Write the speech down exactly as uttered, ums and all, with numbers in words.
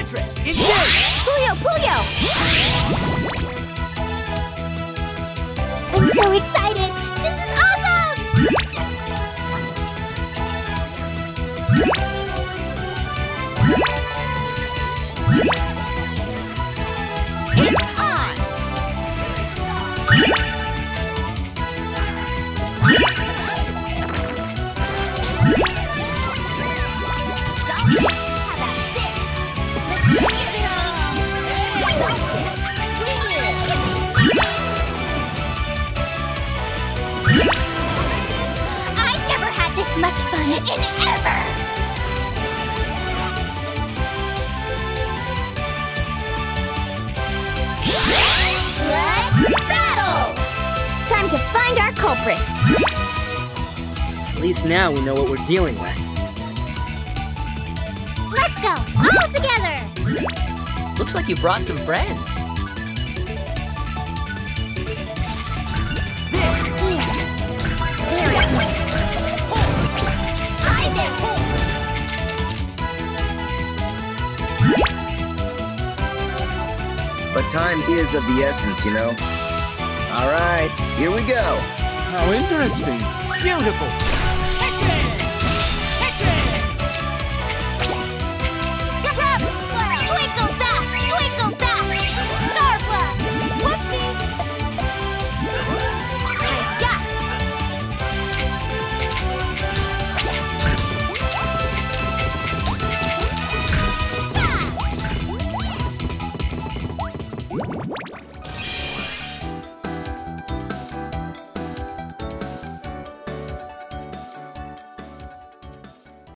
Enchantress, engage! Puyo, Puyo! I'm so excited! This is awesome! It's on! Much fun in ever! Let's battle! Time to find our culprit! At least now we know what we're dealing with. Let's go! All together! Looks like you brought some friends. But time is of the essence, you know? All right, here we go. How interesting. Beautiful!